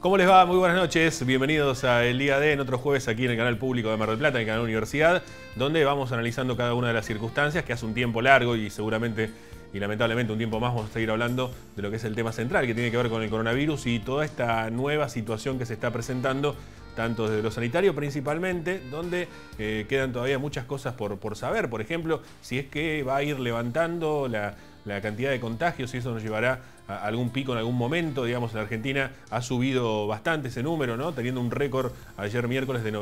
¿Cómo les va? Muy buenas noches. Bienvenidos a El Día D en otro jueves aquí en el canal público de Mar del Plata, en el canal Universidad, donde vamos analizando cada una de las circunstancias que hace un tiempo largo y seguramente y lamentablemente un tiempo más vamos a seguir hablando de lo que es el tema central, que tiene que ver con el coronavirus y toda esta nueva situación que se está presentando, tanto desde lo sanitario principalmente, donde quedan todavía muchas cosas por saber. Por ejemplo, si es que va a ir levantando la cantidad de contagios, y eso nos llevará a algún pico en algún momento. Digamos, en la Argentina ha subido bastante ese número, ¿no? Teniendo un récord ayer miércoles de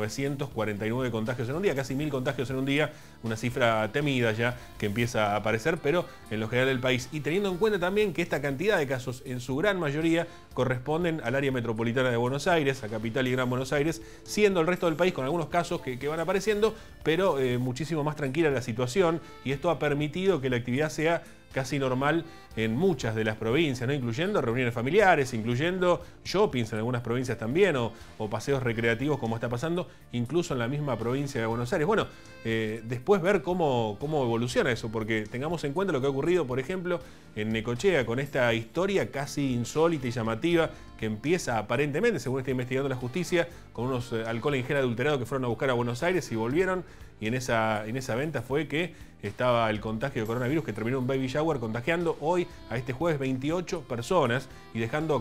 949 contagios en un día, casi 1000 contagios en un día, una cifra temida ya que empieza a aparecer, pero en lo general del país. Y teniendo en cuenta también que esta cantidad de casos, en su gran mayoría, corresponden al área metropolitana de Buenos Aires, a Capital y Gran Buenos Aires, siendo el resto del país con algunos casos que van apareciendo, pero muchísimo más tranquila la situación, y esto ha permitido que la actividad sea casi normal en muchas de las provincias, ¿no? Incluyendo reuniones familiares, incluyendo shoppings en algunas provincias también, o paseos recreativos como está pasando, incluso en la misma provincia de Buenos Aires. Bueno, después ver cómo evoluciona eso, porque tengamos en cuenta lo que ha ocurrido, por ejemplo, en Necochea, con esta historia casi insólita y llamativa que empieza aparentemente, según está investigando la justicia, con unos alcohol en gel adulterado que fueron a buscar a Buenos Aires y volvieron, y en esa venta fue que estaba el contagio de coronavirus, que terminó un baby shower contagiando hoy a este jueves 28 personas y dejando a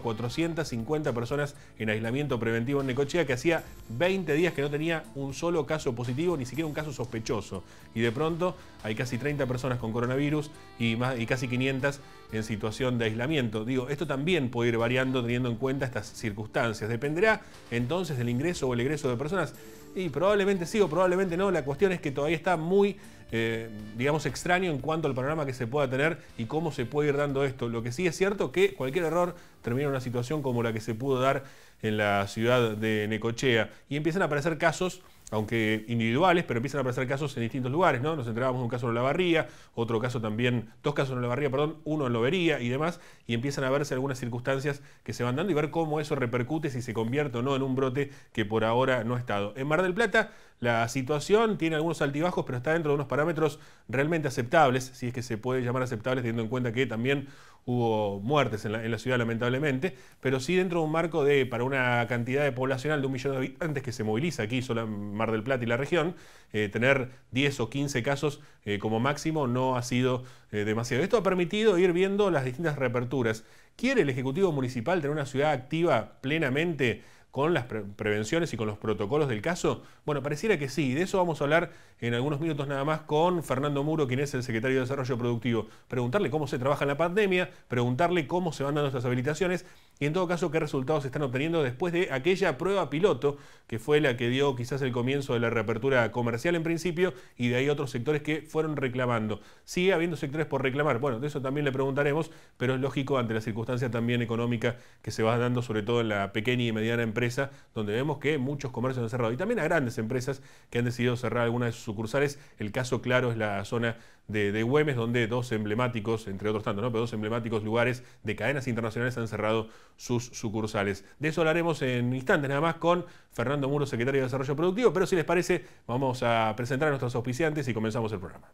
450 personas en aislamiento preventivo en Necochea, que hacía 20 días que no tenía un solo caso positivo, ni siquiera un caso sospechoso. Y de pronto hay casi 30 personas con coronavirus y casi 500 en situación de aislamiento. Digo, esto también puede ir variando teniendo en cuenta estas circunstancias. Dependerá entonces del ingreso o el egreso de personas. Y probablemente sí o probablemente no. La cuestión es que todavía está muy, digamos, extraño en cuanto al panorama que se pueda tener y cómo se puede ir dando esto. Lo que sí es cierto que cualquier error termina en una situación como la que se pudo dar en la ciudad de Necochea. Y empiezan a aparecer casos, aunque individuales, pero empiezan a aparecer casos en distintos lugares, ¿no? Nos enterábamos de un caso en Olavarría, otro caso también, dos casos en Olavarría, perdón, uno en Lobería y demás, y empiezan a verse algunas circunstancias que se van dando y ver cómo eso repercute, si se convierte o no en un brote que por ahora no ha estado. En Mar del Plata la situación tiene algunos altibajos, pero está dentro de unos parámetros realmente aceptables, si es que se puede llamar aceptables, teniendo en cuenta que también hubo muertes en la ciudad lamentablemente, pero sí dentro de un marco para una cantidad de poblacional de 1 millón de habitantes que se moviliza aquí solo en Mar del Plata y la región, tener 10 o 15 casos como máximo no ha sido demasiado. Esto ha permitido ir viendo las distintas reaperturas. ¿Quiere el Ejecutivo Municipal tener una ciudad activa plenamente con las prevenciones y con los protocolos del caso? Bueno, pareciera que sí. De eso vamos a hablar en algunos minutos nada más con Fernando Muro, quien es el secretario de Desarrollo Productivo. Preguntarle cómo se trabaja en la pandemia, preguntarle cómo se van dando estas habilitaciones y en todo caso qué resultados se están obteniendo después de aquella prueba piloto que fue la que dio quizás el comienzo de la reapertura comercial en principio, y de ahí otros sectores que fueron reclamando. Sigue habiendo sectores por reclamar. Bueno, de eso también le preguntaremos, pero es lógico ante la circunstancia también económica que se va dando sobre todo en la pequeña y mediana empresa, donde vemos que muchos comercios han cerrado, y también a grandes empresas que han decidido cerrar algunas de sus sucursales. El caso claro es la zona de Güemes, donde dos emblemáticos, entre otros tantos, ¿no? Pero dos emblemáticos lugares de cadenas internacionales han cerrado sus sucursales. De eso hablaremos en instantes nada más con Fernando Muro, secretario de Desarrollo Productivo, pero si les parece vamos a presentar a nuestros auspiciantes y comenzamos el programa.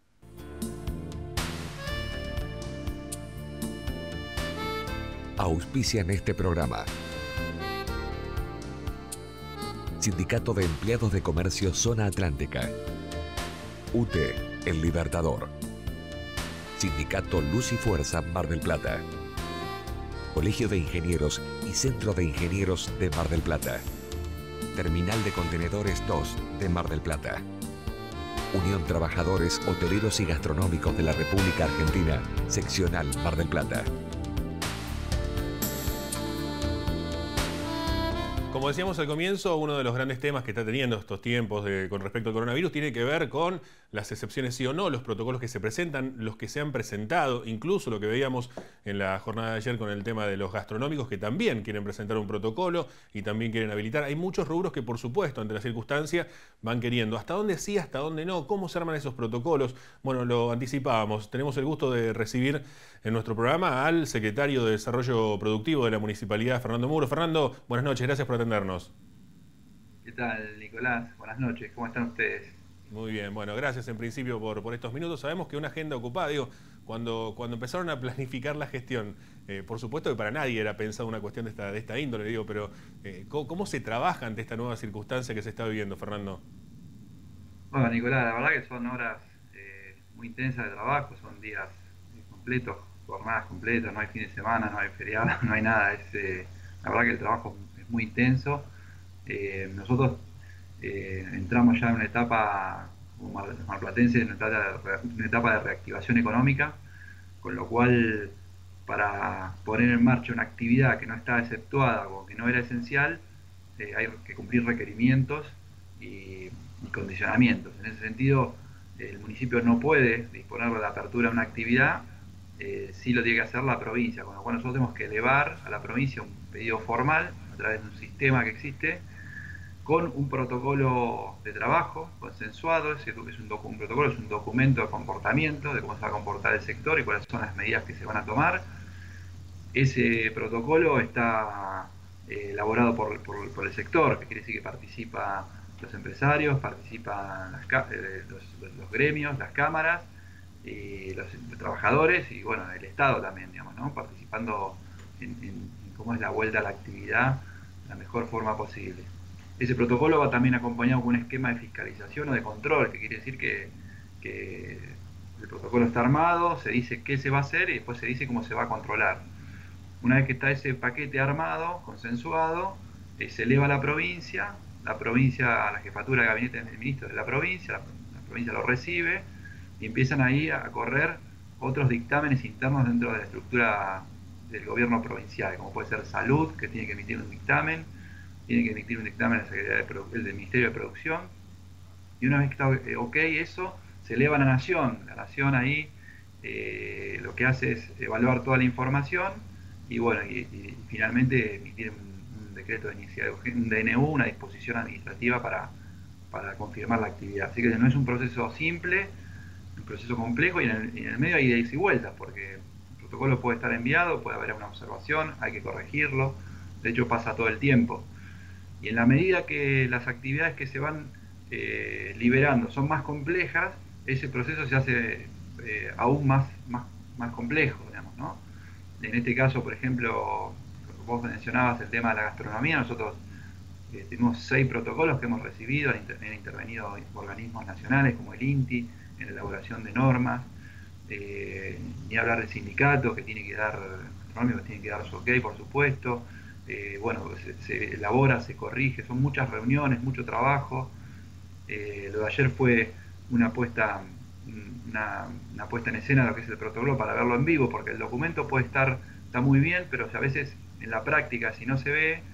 Auspician este programa Sindicato de Empleados de Comercio Zona Atlántica, UTE, El Libertador, Sindicato Luz y Fuerza Mar del Plata, Colegio de Ingenieros y Centro de Ingenieros de Mar del Plata, Terminal de Contenedores 2 de Mar del Plata, Unión Trabajadores Hoteleros y Gastronómicos de la República Argentina, Seccional Mar del Plata. Como decíamos al comienzo, uno de los grandes temas que está teniendo estos tiempos con respecto al coronavirus tiene que ver con las excepciones sí o no, los protocolos que se presentan, los que se han presentado, incluso lo que veíamos en la jornada de ayer con el tema de los gastronómicos, que también quieren presentar un protocolo y también quieren habilitar. Hay muchos rubros que, por supuesto, ante la circunstancia van queriendo. ¿Hasta dónde sí, hasta dónde no? ¿Cómo se arman esos protocolos? Bueno, lo anticipábamos. Tenemos el gusto de recibir en nuestro programa al secretario de Desarrollo Productivo de la Municipalidad, Fernando Muro. Fernando, buenas noches, gracias por atendernos. ¿Qué tal, Nicolás? Buenas noches, ¿cómo están ustedes? Muy bien, bueno, gracias en principio por estos minutos. Sabemos que una agenda ocupada, digo, cuando empezaron a planificar la gestión, Por supuesto que para nadie era pensado una cuestión de esta índole, digo, pero ¿cómo se trabaja ante esta nueva circunstancia que se está viviendo, Fernando? Bueno, Nicolás, la verdad que son horas muy intensas de trabajo, son días completos, jornadas completas, no hay fin de semana, no hay feriado, no hay nada. La verdad que el trabajo es muy intenso. Nosotros entramos ya en una etapa, como marplatense, en una etapa de reactivación económica, con lo cual para poner en marcha una actividad que no estaba exceptuada o que no era esencial, hay que cumplir requerimientos y condicionamientos. En ese sentido, el municipio no puede disponer de la apertura de una actividad, sí lo tiene que hacer la provincia, con lo cual nosotros tenemos que elevar a la provincia un pedido formal a través de un sistema que existe, con un protocolo de trabajo consensuado. Un protocolo es un documento de comportamiento, de cómo se va a comportar el sector y cuáles son las medidas que se van a tomar. Ese protocolo está elaborado por el sector, que quiere decir que participa los empresarios, participan los gremios, las cámaras, y los trabajadores y bueno, el Estado también, digamos, ¿no? Participando en cómo es la vuelta a la actividad de la mejor forma posible. Ese protocolo va también acompañado con un esquema de fiscalización o de control, que quiere decir que el protocolo está armado, se dice qué se va a hacer y después se dice cómo se va a controlar. Una vez que está ese paquete armado, consensuado, se eleva a la provincia, a la jefatura de gabinete del ministro de la provincia lo recibe y empiezan ahí a correr otros dictámenes internos dentro de la estructura del gobierno provincial, como puede ser salud, que tiene que emitir un dictamen, tiene que emitir un dictamen la Secretaría el del Ministerio de Producción, y una vez que está ok eso, se eleva a la Nación. La Nación ahí lo que hace es evaluar toda la información y bueno, y finalmente emitir un decreto de iniciativa, un DNU, una disposición administrativa para confirmar la actividad. Así que no es un proceso simple, un proceso complejo, y en el medio hay idas y vueltas, porque el protocolo puede estar enviado, puede haber una observación, hay que corregirlo, de hecho pasa todo el tiempo. Y en la medida que las actividades que se van liberando son más complejas, ese proceso se hace aún más complejo, digamos, ¿no? En este caso, por ejemplo, vos mencionabas el tema de la gastronomía. Nosotros tenemos 6 protocolos que hemos recibido, han intervenido organismos nacionales como el INTI en la elaboración de normas, ni hablar del sindicato que tiene que dar, su ok, por supuesto. Bueno, se elabora, se corrige, son muchas reuniones, mucho trabajo. Lo de ayer fue una puesta en escena de lo que es el protocolo para verlo en vivo, porque el documento está muy bien, pero a veces en la práctica, si no se ve,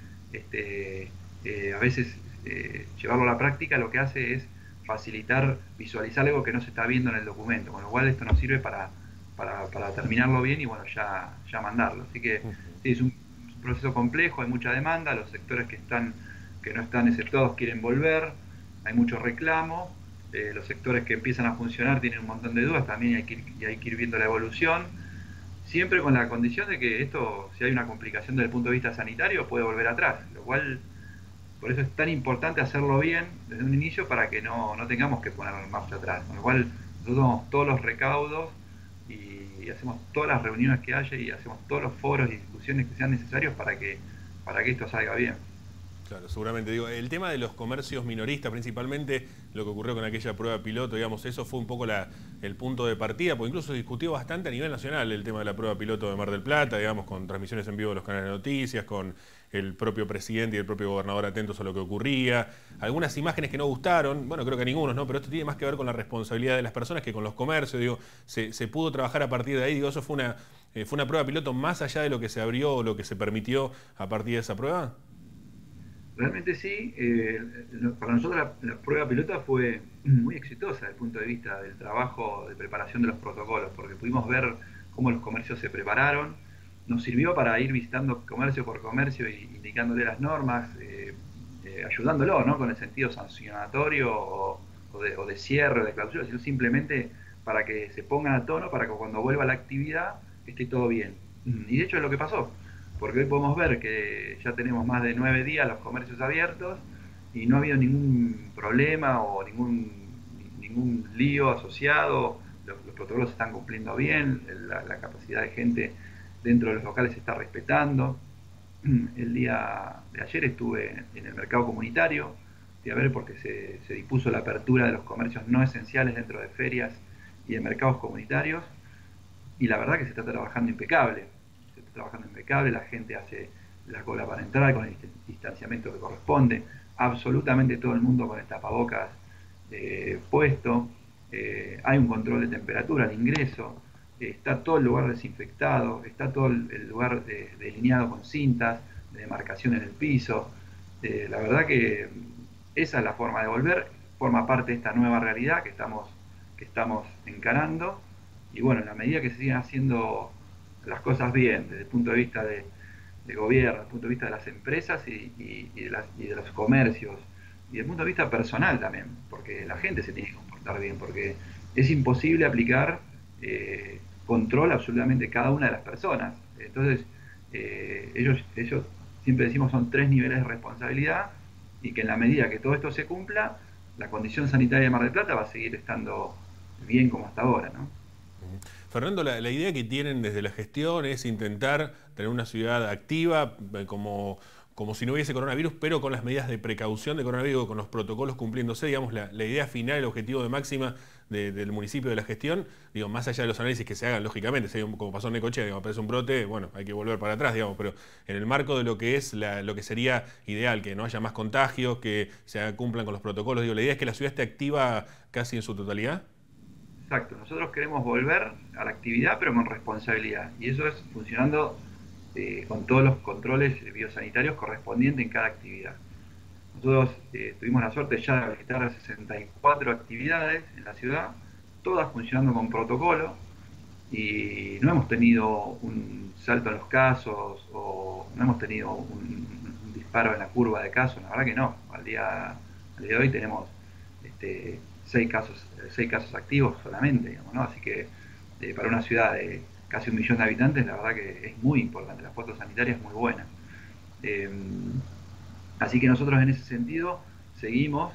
a veces llevarlo a la práctica lo que hace es facilitar, visualizar algo que no se está viendo en el documento, con lo cual esto nos sirve para terminarlo bien y bueno, ya mandarlo. Así que sí, es un proceso complejo, hay mucha demanda, los sectores que no están exceptuados quieren volver, hay mucho reclamo, los sectores que empiezan a funcionar tienen un montón de dudas también, y hay que ir viendo la evolución, siempre con la condición de que esto, si hay una complicación desde el punto de vista sanitario, puede volver atrás, lo cual, por eso es tan importante hacerlo bien desde un inicio para que no tengamos que poner marcha atrás, con lo cual nosotros tomamos todos los recaudos y hacemos todas las reuniones que haya y hacemos todos los foros y discusiones que sean necesarios para que esto salga bien. Claro, seguramente. Digo, el tema de los comercios minoristas, principalmente lo que ocurrió con aquella prueba piloto, digamos, eso fue un poco el punto de partida, porque incluso se discutió bastante a nivel nacional el tema de la prueba piloto de Mar del Plata, digamos, con transmisiones en vivo de los canales de noticias, con el propio presidente y el propio gobernador atentos a lo que ocurría. Algunas imágenes que no gustaron, bueno, creo que a ninguno, ¿no? Pero esto tiene más que ver con la responsabilidad de las personas que con los comercios, digo, se pudo trabajar a partir de ahí, digo, eso fue una prueba piloto más allá de lo que se abrió o lo que se permitió a partir de esa prueba. Realmente sí, para nosotros la prueba pilota fue muy exitosa desde el punto de vista del trabajo de preparación de los protocolos, porque pudimos ver cómo los comercios se prepararon, nos sirvió para ir visitando comercio por comercio e indicándole las normas, ayudándolo, ¿no? Con el sentido sancionatorio o de cierre o de clausura, sino simplemente para que se pongan a tono, para que cuando vuelva la actividad esté todo bien. Y de hecho es lo que pasó. Porque hoy podemos ver que ya tenemos más de 9 días los comercios abiertos y no ha habido ningún problema o ningún lío asociado, los protocolos se están cumpliendo bien, la capacidad de gente dentro de los locales se está respetando. El día de ayer estuve en el mercado comunitario, fui a ver porque se dispuso la apertura de los comercios no esenciales dentro de ferias y de mercados comunitarios, y la verdad que se está trabajando impecable, la gente hace la cola para entrar con el distanciamiento que corresponde, absolutamente todo el mundo con el tapabocas puesto, hay un control de temperatura al ingreso, está todo el lugar desinfectado, está todo el lugar delineado con cintas de demarcación en el piso. La verdad que esa es la forma de volver, forma parte de esta nueva realidad que estamos encarando, y bueno, en la medida que se sigan haciendo las cosas bien, desde el punto de vista de gobierno, desde el punto de vista de las empresas y de los comercios, y desde el punto de vista personal también, porque la gente se tiene que comportar bien, porque es imposible aplicar control absolutamente cada una de las personas. Entonces, ellos siempre decimos son 3 niveles de responsabilidad, y que en la medida que todo esto se cumpla, la condición sanitaria de Mar del Plata va a seguir estando bien como hasta ahora, ¿no? Fernando, la idea que tienen desde la gestión es intentar tener una ciudad activa, como si no hubiese coronavirus, pero con las medidas de precaución de coronavirus, con los protocolos cumpliéndose. Digamos, la idea final, el objetivo de máxima del municipio, de la gestión, digo, más allá de los análisis que se hagan, lógicamente, si como pasó en Necochea, digamos, aparece un brote, bueno, hay que volver para atrás, digamos, pero en el marco de lo que es lo que sería ideal, que no haya más contagios, que se cumplan con los protocolos, digo, la idea es que la ciudad esté activa casi en su totalidad. Exacto, nosotros queremos volver a la actividad, pero con responsabilidad, y eso es funcionando con todos los controles biosanitarios correspondientes en cada actividad. Nosotros tuvimos la suerte ya de habilitar 64 actividades en la ciudad, todas funcionando con protocolo, y no hemos tenido un salto en los casos o no hemos tenido un disparo en la curva de casos, la verdad que no. Al día de hoy tenemos 6 casos activos solamente, digamos, ¿no? Así que para una ciudad de casi 1 millón de habitantes, la verdad que es muy importante, la foto sanitaria es muy buena. Así que nosotros en ese sentido seguimos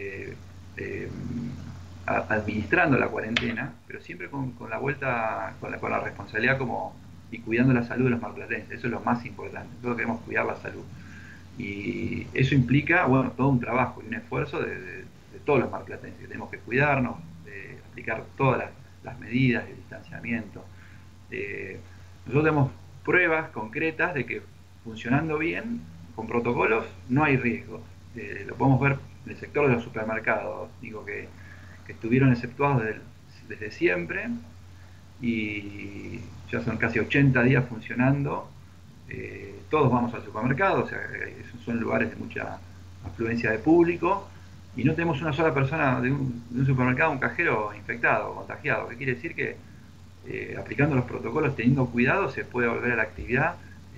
administrando la cuarentena, pero siempre con la vuelta, con la responsabilidad y cuidando la salud de los marplatenses. Eso es lo más importante, todos queremos cuidar la salud. Y eso implica, bueno, todo un trabajo y un esfuerzo de todos los marplatenses, que tenemos que cuidarnos, de aplicar todas las medidas de distanciamiento. Nosotros tenemos pruebas concretas de que funcionando bien, con protocolos, no hay riesgo. Lo podemos ver en el sector de los supermercados, digo que estuvieron exceptuados desde siempre, y ya son casi 80 días funcionando. Todos vamos al supermercado, o sea, son lugares de mucha afluencia de público, y no tenemos una sola persona de un supermercado, un cajero infectado, contagiado, que quiere decir que aplicando los protocolos, teniendo cuidado, se puede volver a la actividad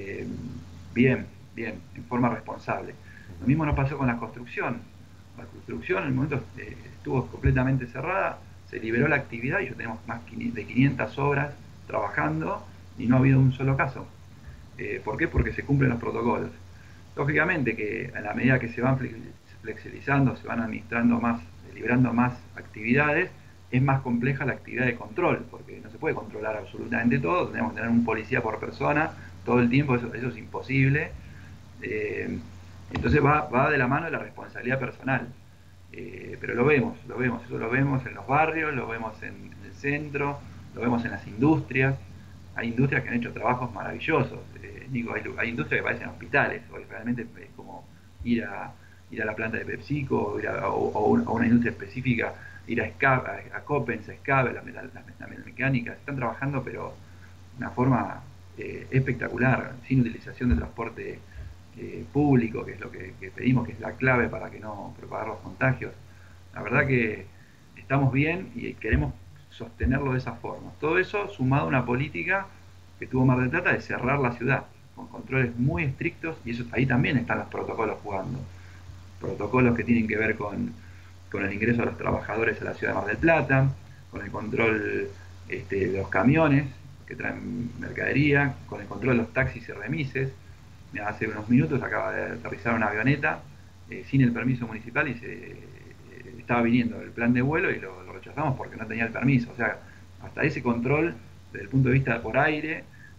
bien, en forma responsable. Lo mismo nos pasó con la construcción. La construcción en el momento estuvo completamente cerrada, se liberó la actividad y ya tenemos más de 500 obras trabajando y no ha habido un solo caso. ¿Por qué? Porque se cumplen los protocolos. Lógicamente que a la medida que se van flexibilizando, se van administrando más, liberando más actividades, es más compleja la actividad de control, porque no se puede controlar absolutamente todo, tenemos que tener un policía por persona todo el tiempo, eso es imposible. Entonces va de la mano de la responsabilidad personal. Pero lo vemos, eso lo vemos en los barrios, lo vemos en el centro, lo vemos en las industrias. Hay industrias que han hecho trabajos maravillosos. Hay industrias que parecen hospitales, hoy realmente es como ir a la planta de PepsiCo, o una industria específica, ir a Coppens, a Escabe, la metalmecánica. Están trabajando, pero de una forma espectacular, sin utilización de transporte público, que es lo que pedimos, que es la clave para que no propagar los contagios. La verdad que estamos bien y queremos sostenerlo de esa forma. Todo eso sumado a una política que tuvo Mar del Plata de cerrar la ciudad, con controles muy estrictos, y eso ahí también están los protocolos jugando. Protocolos que tienen que ver con el ingreso de los trabajadores a la ciudad de Mar del Plata, con el control de los camiones que traen mercadería, con el control de los taxis y remises. Hace unos minutos acaba de aterrizar una avioneta sin el permiso municipal y estaba viniendo el plan de vuelo y lo rechazamos porque no tenía el permiso. O sea, hasta ese control desde el punto de vista por aire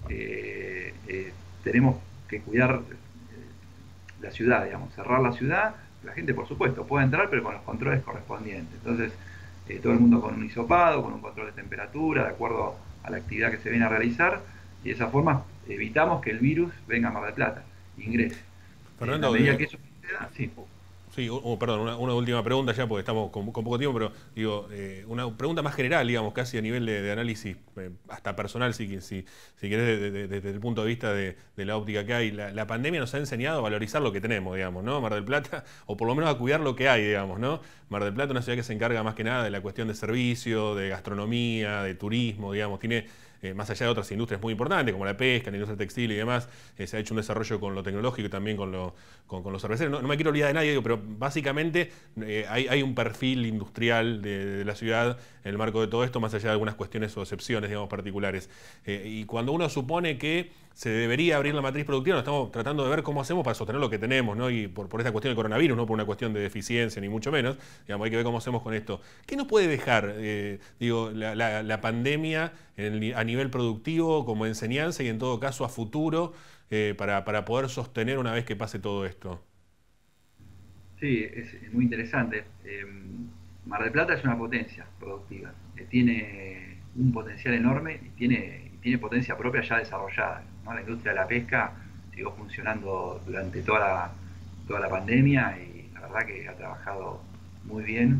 tenemos que cuidar la ciudad, digamos, cerrar la ciudad. La gente, por supuesto, puede entrar, pero con los controles correspondientes. Entonces, todo el mundo con un hisopado, con un control de temperatura, de acuerdo a la actividad que se viene a realizar, y de esa forma evitamos que el virus venga a Mar del Plata, ingrese. Fernando, a medida que eso suceda, sí. Sí, perdón, una última pregunta ya, porque estamos con poco tiempo, pero digo, una pregunta más general, digamos, casi a nivel de análisis, hasta personal, si querés, desde el punto de vista de la óptica que hay. La pandemia nos ha enseñado a valorizar lo que tenemos, digamos, ¿no? Mar del Plata, o por lo menos a cuidar lo que hay, digamos, ¿no? Mar del Plata es una ciudad que se encarga más que nada de la cuestión de servicio, de gastronomía, de turismo, digamos, tiene... más allá de otras industrias muy importantes, como la pesca, la industria textil y demás, se ha hecho un desarrollo con lo tecnológico y también con los cerveceros. No me quiero olvidar de nadie, digo, pero básicamente hay un perfil industrial de la ciudad en el marco de todo esto, más allá de algunas cuestiones o excepciones, digamos, particulares. Y cuando uno supone que se debería abrir la matriz productiva, nos estamos tratando de ver cómo hacemos para sostener lo que tenemos, ¿no? Y por esta cuestión del coronavirus, no por una cuestión de deficiencia, ni mucho menos, digamos, hay que ver cómo hacemos con esto. ¿Qué nos puede dejar, la pandemia a nivel productivo, como enseñanza y en todo caso a futuro, para poder sostener una vez que pase todo esto? Sí, es muy interesante. Mar del Plata es una potencia productiva, tiene un potencial enorme y tiene potencia propia ya desarrollada, ¿no? La industria de la pesca siguió funcionando durante toda la pandemia y la verdad que ha trabajado muy bien.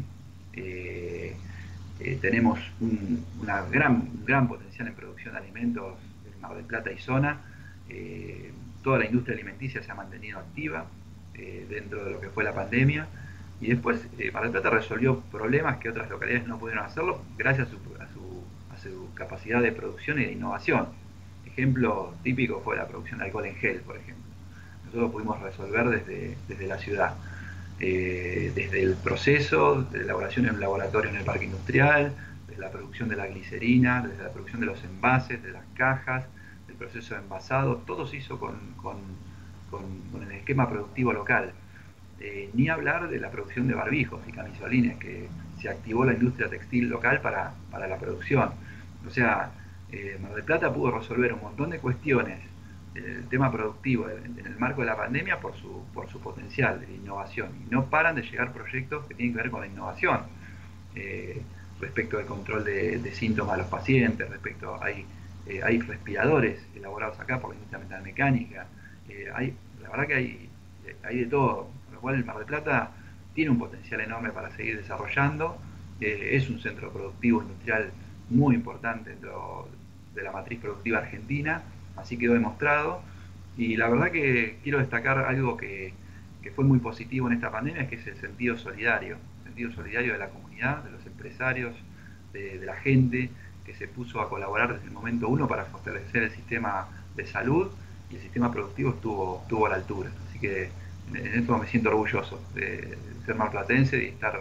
Tenemos un gran potencial en producción de alimentos en Mar del Plata y zona. Toda la industria alimenticia se ha mantenido activa dentro de lo que fue la pandemia. Y después Mar del Plata resolvió problemas que otras localidades no pudieron hacerlo gracias a su capacidad de producción y de innovación. Ejemplo típico fue la producción de alcohol en gel, por ejemplo. Nosotros pudimos resolver desde la ciudad. Desde el proceso de elaboración en un laboratorio en el parque industrial, desde la producción de la glicerina, desde la producción de los envases, de las cajas, del proceso de envasado, todo se hizo con el esquema productivo local. Ni hablar de la producción de barbijos y camisolines, que se activó la industria textil local para la producción. O sea, Mar del Plata pudo resolver un montón de cuestiones el tema productivo en el marco de la pandemia por su potencial de innovación. Y no paran de llegar proyectos que tienen que ver con la innovación, respecto al control de síntomas de los pacientes, hay respiradores elaborados acá por la industria metalmecánica, la verdad que hay de todo, con lo cual el Mar del Plata tiene un potencial enorme para seguir desarrollando, es un centro productivo industrial muy importante dentro de la matriz productiva argentina, así quedó demostrado, y la verdad que quiero destacar algo que fue muy positivo en esta pandemia, que es el sentido solidario de la comunidad, de los empresarios, de la gente, que se puso a colaborar desde el momento uno para fortalecer el sistema de salud, y el sistema productivo estuvo a la altura. Así que en esto me siento orgulloso de ser marplatense y estar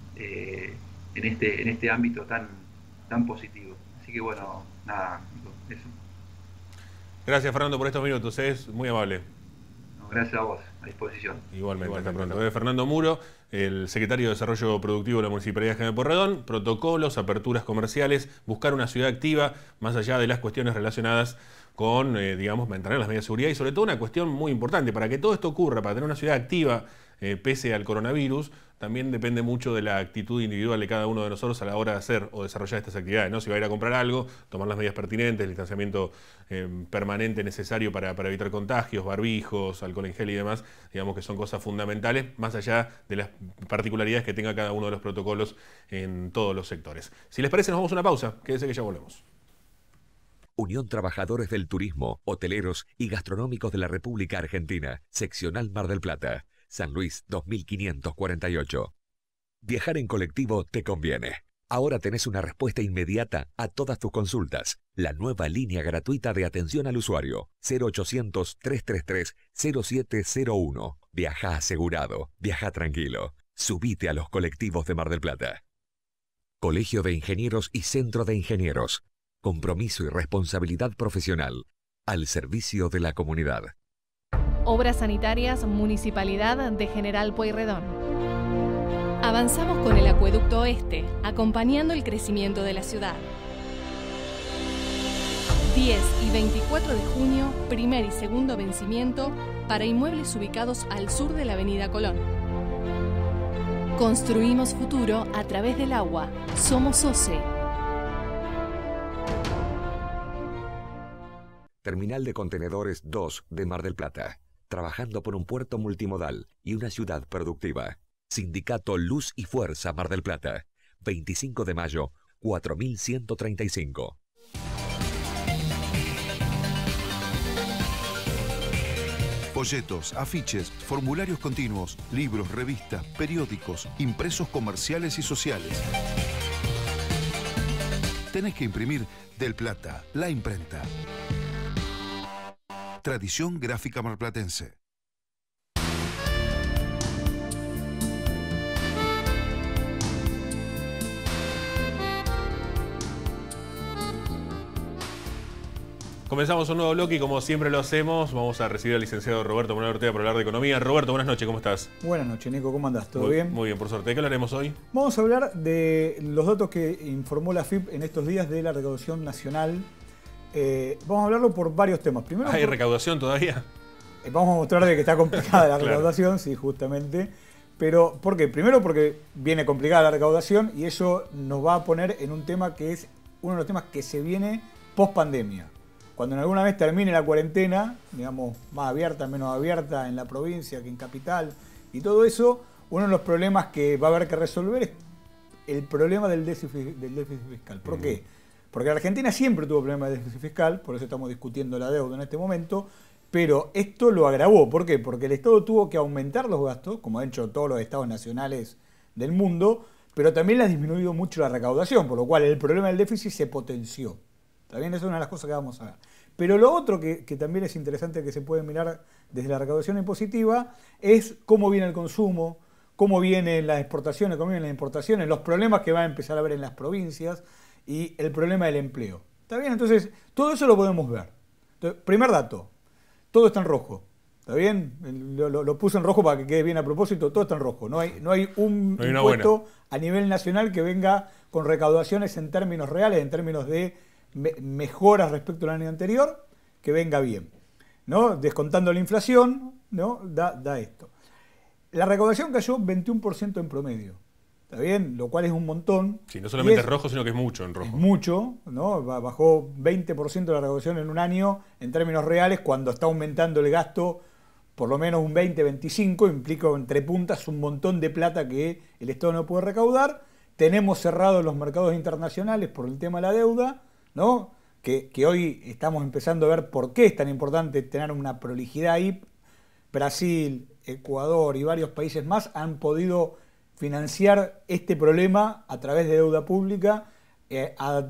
en este ámbito tan positivo. Así que bueno, nada, eso. Gracias, Fernando, por estos minutos, es muy amable. No, gracias a vos, a disposición. Igualmente, hasta pronto. Fernando Muro, el secretario de Desarrollo Productivo de la Municipalidad de General Pueyrredón, protocolos, aperturas comerciales, buscar una ciudad activa, más allá de las cuestiones relacionadas con, digamos, mantener las medidas de seguridad y sobre todo una cuestión muy importante, para que todo esto ocurra, para tener una ciudad activa pese al coronavirus, también depende mucho de la actitud individual de cada uno de nosotros a la hora de hacer o desarrollar estas actividades, ¿no? Si va a ir a comprar algo, tomar las medidas pertinentes, el distanciamiento permanente necesario para evitar contagios, barbijos, alcohol en gel y demás, digamos que son cosas fundamentales, más allá de las particularidades que tenga cada uno de los protocolos en todos los sectores. Si les parece, nos vamos a una pausa, quédense que ya volvemos. Unión Trabajadores del Turismo, Hoteleros y Gastronómicos de la República Argentina, Seccional Mar del Plata, San Luis 2548. Viajar en colectivo te conviene. Ahora tenés una respuesta inmediata a todas tus consultas. La nueva línea gratuita de atención al usuario, 0800-333-0701. Viaja asegurado, viaja tranquilo. Subite a los colectivos de Mar del Plata. Colegio de Ingenieros y Centro de Ingenieros. Compromiso y responsabilidad profesional. Al servicio de la comunidad. Obras Sanitarias, Municipalidad de General Pueyrredón. Avanzamos con el Acueducto Oeste, acompañando el crecimiento de la ciudad. 10 y 24 de junio, primer y segundo vencimiento para inmuebles ubicados al sur de la Avenida Colón. Construimos futuro a través del agua. Somos OCE. Terminal de Contenedores 2 de Mar del Plata. Trabajando por un puerto multimodal y una ciudad productiva. Sindicato Luz y Fuerza Mar del Plata. 25 de mayo, 4135. Folletos, afiches, formularios continuos, libros, revistas, periódicos, impresos comerciales y sociales. Tenés que imprimir Del Plata, la imprenta. Tradición gráfica marplatense. Comenzamos un nuevo bloque y como siempre lo hacemos, vamos a recibir al licenciado Roberto Manuel Ortega para hablar de economía. Roberto, buenas noches, ¿cómo estás? Buenas noches, Nico, ¿cómo andás? ¿Todo bien? Muy bien, por suerte. ¿De qué hablaremos hoy? Vamos a hablar de los datos que informó la AFIP en estos días de la recaudación nacional. Vamos a hablarlo por varios temas. Primero, ¿Hay recaudación todavía? Vamos a mostrar de que está complicada la recaudación, sí, justamente. Pero, ¿por qué? Primero porque viene complicada la recaudación y eso nos va a poner en un tema que es uno de los temas que se viene post pandemia. Cuando en alguna vez termine la cuarentena, digamos, más abierta, menos abierta en la provincia que en capital y todo eso, uno de los problemas que va a haber que resolver es el problema del déficit fiscal. ¿Por qué? Porque la Argentina siempre tuvo problemas de déficit fiscal, por eso estamos discutiendo la deuda en este momento, pero esto lo agravó. ¿Por qué? Porque el Estado tuvo que aumentar los gastos, como han hecho todos los estados nacionales del mundo, pero también le ha disminuido mucho la recaudación, por lo cual el problema del déficit se potenció. También eso es una de las cosas que vamos a ver. Pero lo otro que también es interesante que se puede mirar desde la recaudación impositiva es cómo viene el consumo, cómo vienen las exportaciones, cómo vienen las importaciones, los problemas que va a empezar a haber en las provincias y el problema del empleo. ¿Está bien? Entonces, todo eso lo podemos ver. Entonces, primer dato, todo está en rojo. ¿Está bien? Lo puse en rojo para que quede bien a propósito, todo está en rojo. No hay un impuesto a nivel nacional que venga con recaudaciones en términos reales, en términos de mejoras respecto al año anterior, que venga bien, ¿no? Descontando la inflación, ¿no? Da esto. La recaudación cayó 21% en promedio, ¿está bien? Lo cual es un montón. Sí, no solamente es rojo, sino que es mucho en rojo. Es mucho, ¿no? Bajó 20% la recaudación en un año en términos reales, cuando está aumentando el gasto por lo menos un 20-25, implica entre puntas un montón de plata que el Estado no puede recaudar. Tenemos cerrados los mercados internacionales por el tema de la deuda, ¿no? Que hoy estamos empezando a ver por qué es tan importante tener una prolijidad ahí. Brasil, Ecuador y varios países más han podido financiar este problema a través de deuda pública a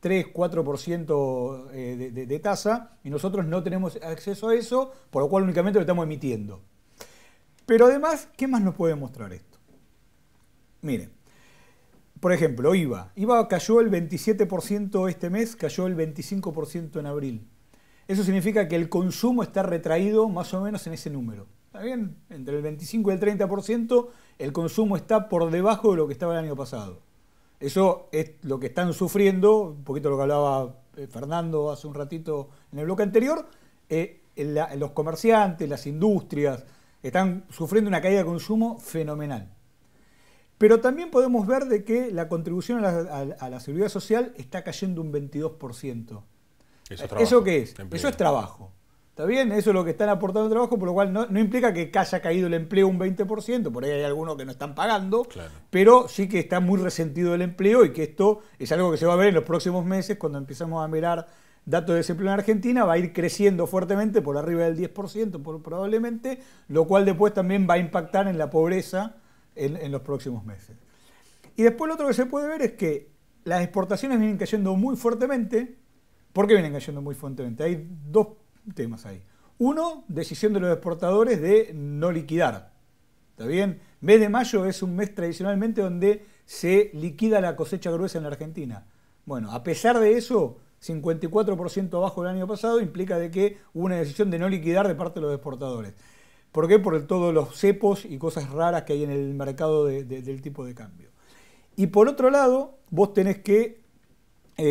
3-4% de tasa, y nosotros no tenemos acceso a eso, por lo cual únicamente lo estamos emitiendo. Pero además, ¿qué más nos puede mostrar esto? Miren, por ejemplo, IVA. IVA cayó el 27% este mes, cayó el 25% en abril. Eso significa que el consumo está retraído más o menos en ese número. ¿Está bien? Entre el 25 y el 30% el consumo está por debajo de lo que estaba el año pasado. Eso es lo que están sufriendo, un poquito lo que hablaba Fernando hace un ratito en el bloque anterior, los comerciantes, las industrias, están sufriendo una caída de consumo fenomenal. Pero también podemos ver de que la contribución a la seguridad social está cayendo un 22%. ¿Eso qué es? Eso es trabajo. ¿Está bien? Eso es lo que están aportando trabajo, por lo cual no implica que haya caído el empleo un 20%, por ahí hay algunos que no están pagando, claro, pero sí que está muy resentido el empleo y que esto es algo que se va a ver en los próximos meses cuando empezamos a mirar datos de desempleo en Argentina, va a ir creciendo fuertemente por arriba del 10% probablemente, lo cual después también va a impactar en la pobreza en los próximos meses. Y después lo otro que se puede ver es que las exportaciones vienen cayendo muy fuertemente. ¿Por qué vienen cayendo muy fuertemente? Hay dos temas ahí. Uno, decisión de los exportadores de no liquidar. ¿Está bien? Mes de mayo es un mes tradicionalmente donde se liquida la cosecha gruesa en la Argentina. Bueno, a pesar de eso, 54% abajo del año pasado implica de que hubo una decisión de no liquidar de parte de los exportadores. ¿Por qué? Por todos los cepos y cosas raras que hay en el mercado del tipo de cambio. Y por otro lado, vos tenés que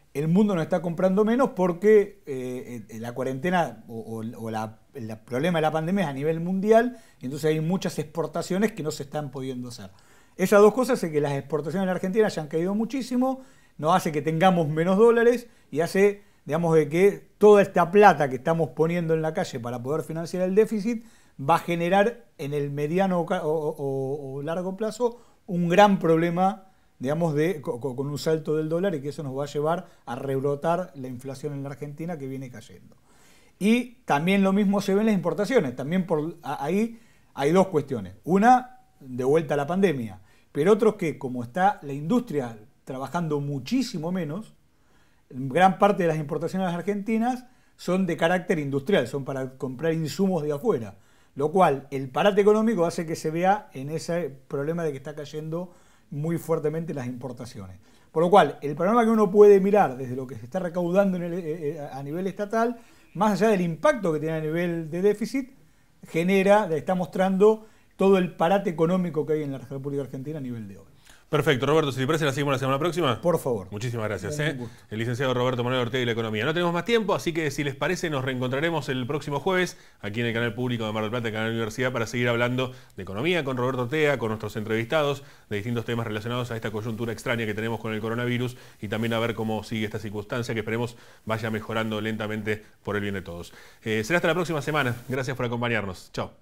el mundo nos está comprando menos porque la cuarentena o el problema de la pandemia es a nivel mundial, y entonces hay muchas exportaciones que no se están pudiendo hacer. Esas dos cosas hacen que las exportaciones en la Argentina hayan caído muchísimo, nos hace que tengamos menos dólares y hace, digamos, de que toda esta plata que estamos poniendo en la calle para poder financiar el déficit va a generar en el mediano o largo plazo un gran problema, digamos, con un salto del dólar, y que eso nos va a llevar a rebrotar la inflación en la Argentina, que viene cayendo. Y también lo mismo se ve en las importaciones. También ahí hay dos cuestiones. Una, de vuelta a la pandemia, pero otro que, como está la industria trabajando muchísimo menos, gran parte de las importaciones argentinas son de carácter industrial, son para comprar insumos de afuera, lo cual el parate económico hace que se vea en ese problema de que está cayendo muy fuertemente las importaciones. Por lo cual, el panorama que uno puede mirar desde lo que se está recaudando a nivel estatal, más allá del impacto que tiene a nivel de déficit, está mostrando todo el parate económico que hay en la República Argentina a nivel de hoy. Perfecto, Roberto, si te parece la seguimos la semana próxima. Por favor. Muchísimas gracias. El licenciado Roberto Manuel Ortega y la Economía. No tenemos más tiempo, así que si les parece nos reencontraremos el próximo jueves aquí en el canal público de Mar del Plata, el canal Universidad, para seguir hablando de economía con Roberto Ortega, con nuestros entrevistados, de distintos temas relacionados a esta coyuntura extraña que tenemos con el coronavirus, y también a ver cómo sigue esta circunstancia que esperemos vaya mejorando lentamente por el bien de todos. Será hasta la próxima semana. Gracias por acompañarnos. Chao.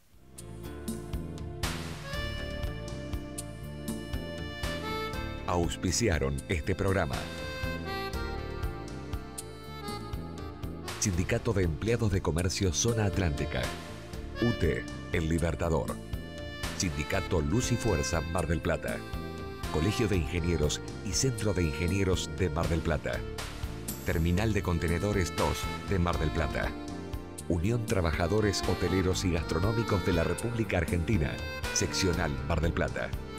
Auspiciaron este programa. Sindicato de Empleados de Comercio Zona Atlántica. UTE, El Libertador. Sindicato Luz y Fuerza Mar del Plata. Colegio de Ingenieros y Centro de Ingenieros de Mar del Plata. Terminal de Contenedores 2 de Mar del Plata. Unión Trabajadores Hoteleros y Gastronómicos de la República Argentina. Seccional Mar del Plata.